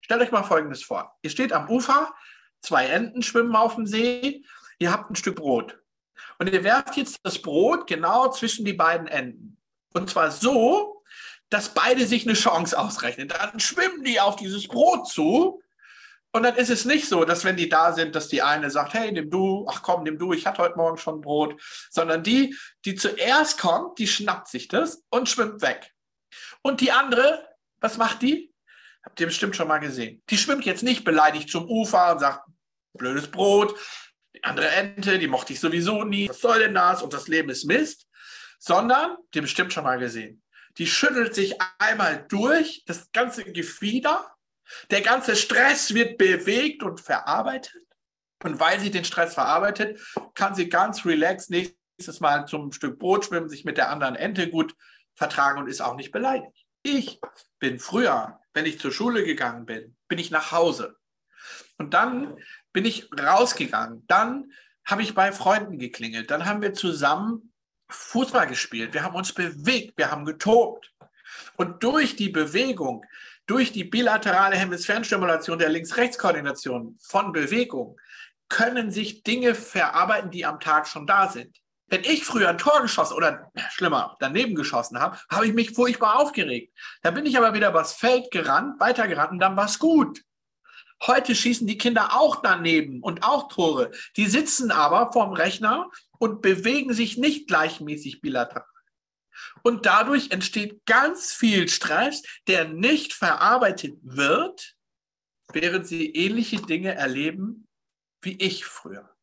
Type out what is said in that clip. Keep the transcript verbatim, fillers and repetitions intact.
Stellt euch mal Folgendes vor. Ihr steht am Ufer, zwei Enten schwimmen auf dem See, ihr habt ein Stück Brot. Und ihr werft jetzt das Brot genau zwischen die beiden Enden. Und zwar so, dass beide sich eine Chance ausrechnen. Dann schwimmen die auf dieses Brot zu. Und dann ist es nicht so, dass wenn die da sind, dass die eine sagt, hey, nimm du, ach komm, nimm du, ich hatte heute Morgen schon Brot. Sondern die, die zuerst kommt, die schnappt sich das und schwimmt weg. Und die andere, was macht die? Habt ihr bestimmt schon mal gesehen. Die schwimmt jetzt nicht beleidigt zum Ufer und sagt, blödes Brot. Die andere Ente, die mochte ich sowieso nie. Was soll denn das? Und das Leben ist Mist. Sondern, habt ihr bestimmt schon mal gesehen, die schüttelt sich einmal durch, das ganze Gefieder. Der ganze Stress wird bewegt und verarbeitet. Und weil sie den Stress verarbeitet, kann sie ganz relaxed nächstes Mal zum Stück Brot schwimmen, sich mit der anderen Ente gut vertragen und ist auch nicht beleidigt. Ich bin früher, wenn ich zur Schule gegangen bin, bin ich nach Hause. Und dann bin ich rausgegangen. Dann habe ich bei Freunden geklingelt. Dann haben wir zusammen Fußball gespielt. Wir haben uns bewegt. Wir haben getobt. Und durch die Bewegung, durch die bilaterale Hemisphärenstimulation der Links-Rechts-Koordination von Bewegung können sich Dinge verarbeiten, die am Tag schon da sind. Wenn ich früher ein Tor geschossen oder schlimmer daneben geschossen habe, habe ich mich furchtbar aufgeregt. Da bin ich aber wieder übers Feld gerannt, weitergerannt und dann war es gut. Heute schießen die Kinder auch daneben und auch Tore. Die sitzen aber vorm Rechner und bewegen sich nicht gleichmäßig bilateral. Und dadurch entsteht ganz viel Stress, der nicht verarbeitet wird, während sie ähnliche Dinge erleben wie ich früher.